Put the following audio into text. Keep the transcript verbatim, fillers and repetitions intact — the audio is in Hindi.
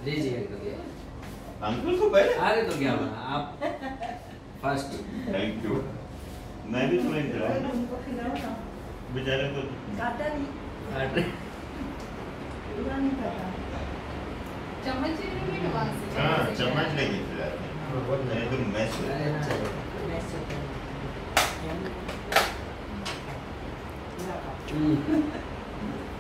दीजिए अंकल को पहले। अरे तो क्या हुआ आप फर्स्ट। Thank you. मैं भी तुम्हें खिलाऊं उनको खिलाओ ना। बेचारे को काटा नहीं अरे पूरा नहीं काटा। चम्मच नहीं है वहाँ से। हाँ चम्मच लेके खिलाते हैं बहुत नहीं तो मैच हो अच्छा मैं सोचूं। हम्म